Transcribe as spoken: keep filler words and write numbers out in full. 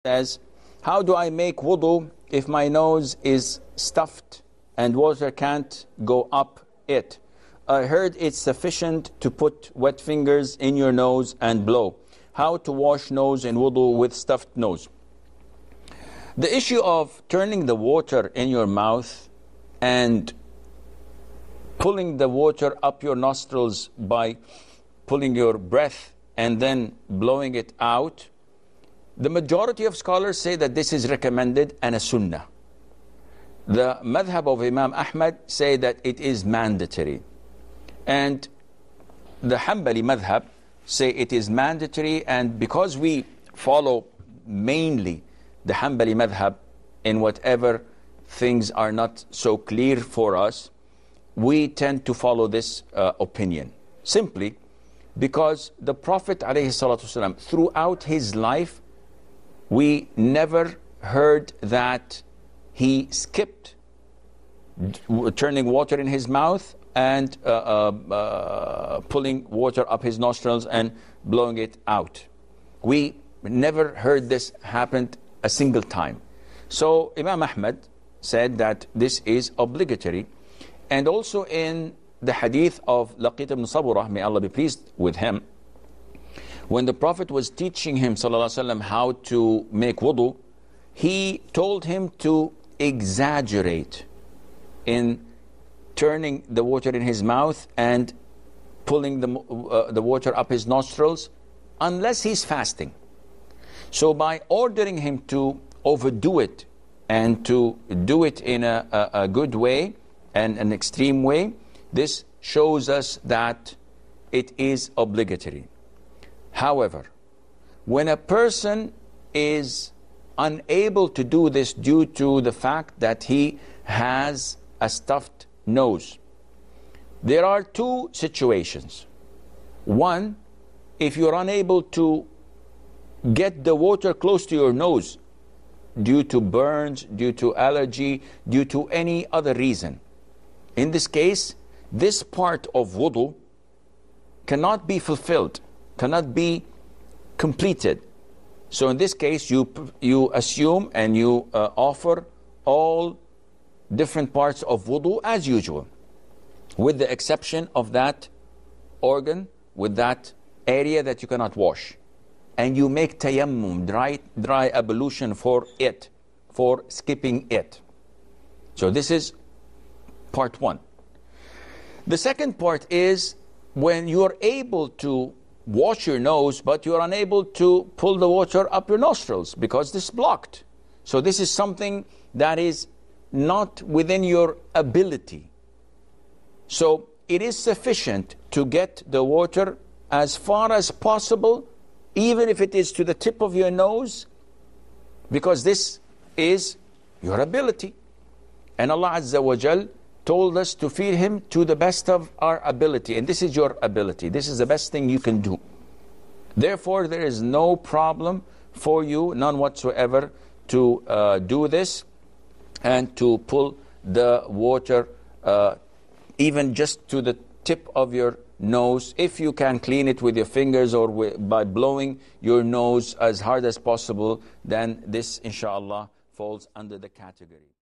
Says, how do I make wudu if my nose is stuffed and water can't go up it? I heard it's sufficient to put wet fingers in your nose and blow. How to wash nose in wudu with stuffed nose? The issue of turning the water in your mouth and pulling the water up your nostrils by pulling your breath and then blowing it out, the majority of scholars say that this is recommended and a sunnah. The madhab of Imam Ahmad say that it is mandatory. And the Hanbali madhab say it is mandatory, and because we follow mainly the Hanbali madhab in whatever things are not so clear for us, we tend to follow this uh, opinion. Simply because the Prophet ﷺ, throughout his life, we never heard that he skipped turning water in his mouth and uh, uh, uh, pulling water up his nostrils and blowing it out. We never heard this happen a single time. So Imam Ahmad said that this is obligatory. And also in the hadith of Laqit ibn Saburah, may Allah be pleased with him, when the Prophet was teaching him sallallahu alaihi wasallam how to make wudu, he told him to exaggerate in turning the water in his mouth and pulling the, uh, the water up his nostrils, unless he's fasting. So by ordering him to overdo it and to do it in a, a, a good way and an extreme way, this shows us that it is obligatory. However, when a person is unable to do this due to the fact that he has a stuffed nose, there are two situations. One, if you're unable to get the water close to your nose due to burns, due to allergy, due to any other reason, in this case, this part of wudu cannot be fulfilled, cannot be completed. So in this case, you, you assume and you uh, offer all different parts of wudu as usual, with the exception of that organ, with that area that you cannot wash. And you make tayammum, dry, dry ablution for it, for skipping it. So this is part one. The second part is when you're able to wash your nose, but you're unable to pull the water up your nostrils because this is blocked. So this is something that is not within your ability. So it is sufficient to get the water as far as possible, even if it is to the tip of your nose, because this is your ability. And Allah Azza wa Jal told us to feed him to the best of our ability. And this is your ability. This is the best thing you can do. Therefore, there is no problem for you, none whatsoever, to uh, do this and to pull the water uh, even just to the tip of your nose. If you can clean it with your fingers or with, by blowing your nose as hard as possible, then this, inshallah, falls under the category.